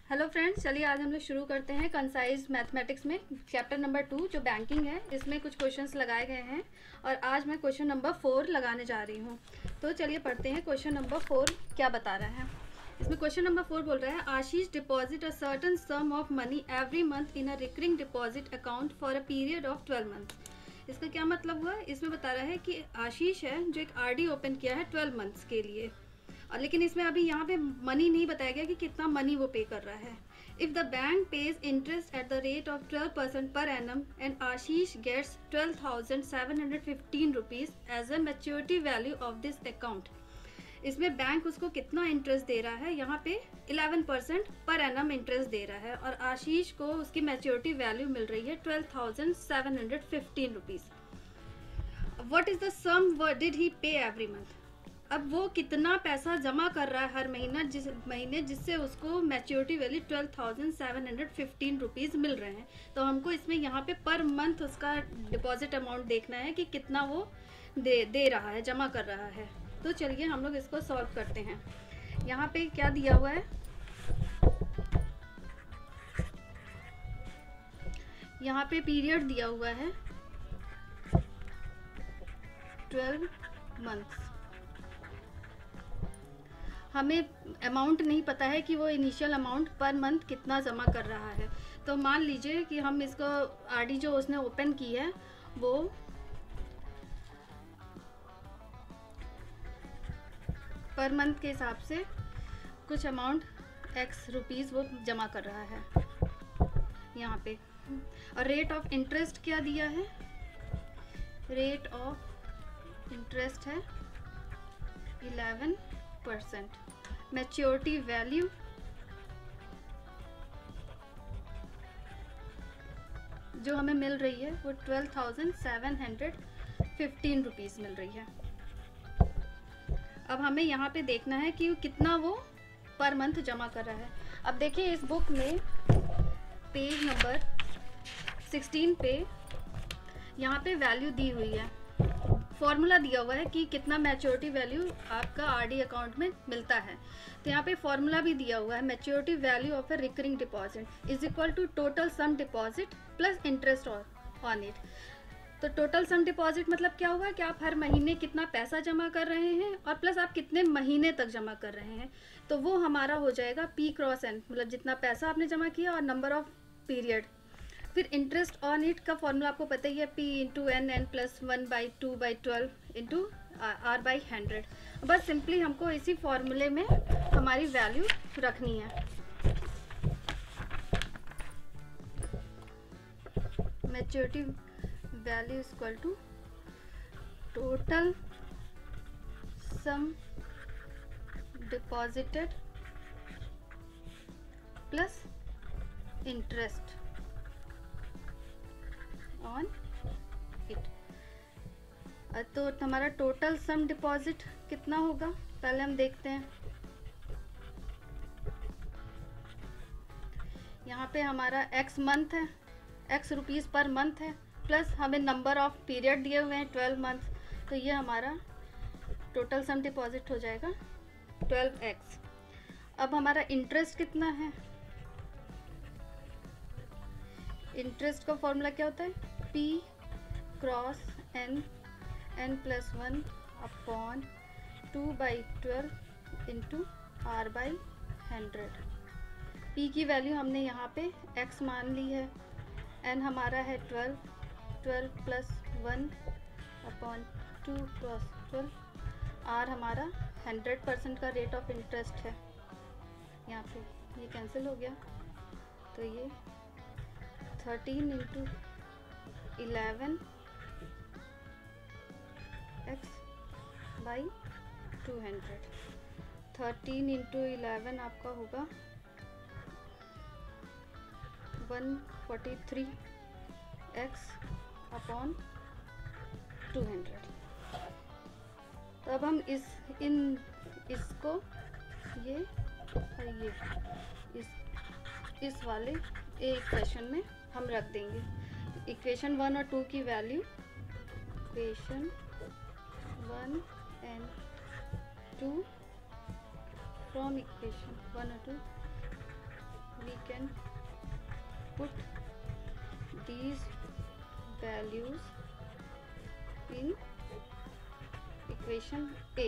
Hello friends, चलिए आज हम लोग शुरू करते हैं कंसाइज मैथमेटिक्स में चैप्टर नंबर 2 जो बैंकिंग है। इसमें कुछ क्वेश्चंस लगाए गए हैं और आज मैं क्वेश्चन नंबर 4 लगाने जा रही हूँ। तो चलिए पढ़ते हैं क्वेश्चन नंबर 4 क्या बता रहा है। इसमें क्वेश्चन नंबर 4 बोल रहा है Ashish deposit a certain sum of money every month in a recurring deposit account for a period of 12 month. इसका क्या मतलब हुआ? इसमें बता रहा है कि आशीष है जो एक आरडी ओपन किया है 12 मंथ्स के लिए, और लेकिन इसमें अभी यहाँ पे मनी नहीं बताया गया कि कितना मनी वो पे कर रहा है। If the bank pays interest at the rate of 12% per annum and Ashish gets 12,715 rupees as a maturity value of this account. इसमें बैंक उसको कितना इंटरेस्ट दे रहा है? यहाँ पे 11% पर एनम इंटरेस्ट दे रहा है और आशीष को उसकी मैच्योरिटी वैल्यू मिल रही है 12,715 rupees. What is the sum did he pay every month? अब वो कितना पैसा जमा कर रहा है हर महीने जिससे उसको मैच्योरिटी वैल्यू 12,715 रुपीज़ मिल रहे हैं। तो हमको इसमें यहाँ पे पर मंथ उसका डिपॉजिट अमाउंट देखना है कि कितना वो दे रहा है, जमा कर रहा है। तो चलिए हम लोग इसको सॉल्व करते हैं। यहाँ पे क्या दिया हुआ है? यहाँ पे पीरियड दिया हुआ है 12 मंथ्स। हमें अमाउंट नहीं पता है कि वो इनिशियल अमाउंट पर मंथ कितना जमा कर रहा है। तो मान लीजिए कि हम इसको आरडी जो उसने ओपन की है वो पर मंथ के हिसाब से कुछ अमाउंट एक्स रुपीज़ वो जमा कर रहा है यहाँ पे। और रेट ऑफ इंटरेस्ट क्या दिया है? रेट ऑफ इंटरेस्ट है 11%। मैच्योरिटी वैल्यू जो हमें मिल रही है वो 12,715 रुपीज़ मिल रही है। अब हमें यहाँ पे देखना है कि कितना वो पर मंथ जमा कर रहा है। अब देखिए इस बुक में पेज नंबर 16 पे यहाँ पे वैल्यू दी हुई है, फॉर्मूला दिया हुआ है कि कितना मैच्योरिटी वैल्यू आपका आरडी अकाउंट में मिलता है। तो यहाँ पे फॉर्मूला भी दिया हुआ है, maturity value of a recurring deposit is equal to total sum deposit plus interest on it. तो टोटल सम डिपॉजिट मतलब क्या हुआ कि आप हर महीने कितना पैसा जमा कर रहे हैं और प्लस आप कितने महीने तक जमा कर रहे हैं। तो वो हमारा हो जाएगा P क्रॉस N, मतलब जितना पैसा आपने जमा किया और नंबर ऑफ पीरियड। फिर इंटरेस्ट ऑन इट का फॉर्मूला आपको पता ही है, P into N N plus 1/2/12 into R/100। बस सिंपली हमको इसी फॉर्मूले में हमारी वैल्यू रखनी है। Maturity value is equal to total sum deposited plus interest on it. तो हमारा टोटल सम डिपॉजिट कितना होगा पहले हम देखते हैं। यहाँ पे हमारा x मंथ है, x रुपीज़ पर मंथ है, प्लस हमें नंबर ऑफ पीरियड दिए हुए हैं 12 मंथ। तो ये हमारा टोटल सम डिपॉजिट हो जाएगा 12x। अब हमारा इंटरेस्ट कितना है? इंटरेस्ट का फॉर्मूला क्या होता है? P cross n plus 1/2/12 into R/100। P की वैल्यू हमने यहाँ पे x मान ली है, n हमारा है 12 प्लस 1/2 क्रॉस 12, R हमारा 100% का रेट ऑफ इंटरेस्ट है। यहाँ पे ये कैंसिल हो गया, तो ये 13 इंटू 11 x बाई 200। 13 इंटू 11 आपका होगा 143 x अपॉन 200। तो अब हम इसको ये इस वाले इक्वेशन में हम रख देंगे। इक्वेशन 1 और 2 की value, equation 1 and 2 from equation 1 और 2 then put these values in equation A.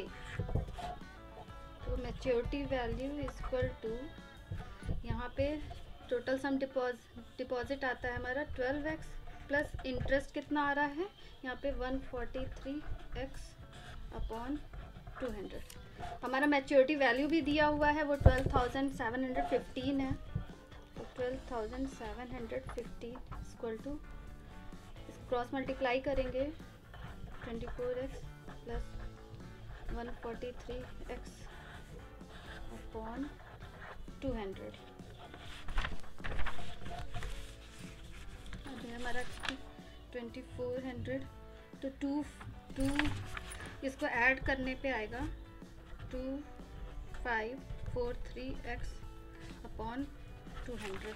तो मैच्योरिटी वैल्यू इक्वल टू, यहाँ पे टोटल सम डिपॉजिट आता है हमारा 12x प्लस इंटरेस्ट कितना आ रहा है यहाँ पे 143x अपॉन 200। हमारा मैच्योरिटी वैल्यू भी दिया हुआ है, वो 12,715 है। तो 12,715 इक्वल टू, क्रॉस मल्टीप्लाई करेंगे 24x प्लस 143x अपॉन 200। अब हमारा 2400 तो 2 इसको ऐड करने पे आएगा 2543x upon 200।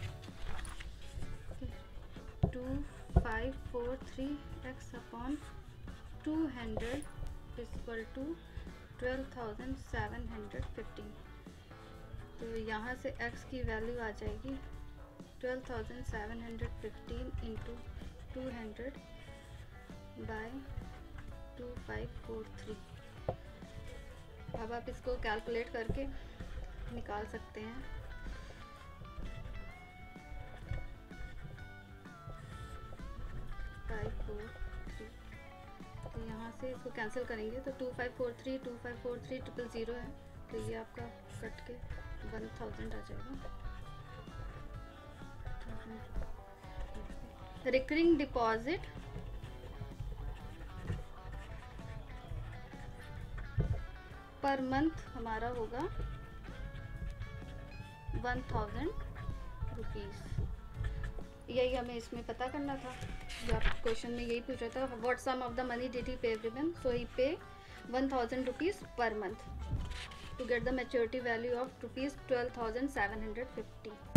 2543x upon 200 equal to 12,715। तो यहाँ से x की वैल्यू आ जाएगी 12,715 इंटू 200 बाय 2543। अब आप इसको कैलकुलेट करके निकाल सकते हैं। तो यहाँ से इसको कैंसिल करेंगे तो 2543 000 है, तो ये आपका कट के 1000 आ जाएगा। रिकरिंग डिपॉजिट पर मंथ हमारा होगा 1000 रुपीज़। यही हमें इसमें पता करना था, जो आप क्वेश्चन में यही पूछा था, what sum of the money did he pay every. So he pay 1000 rupees per month to get the maturity value of rupees 12,750।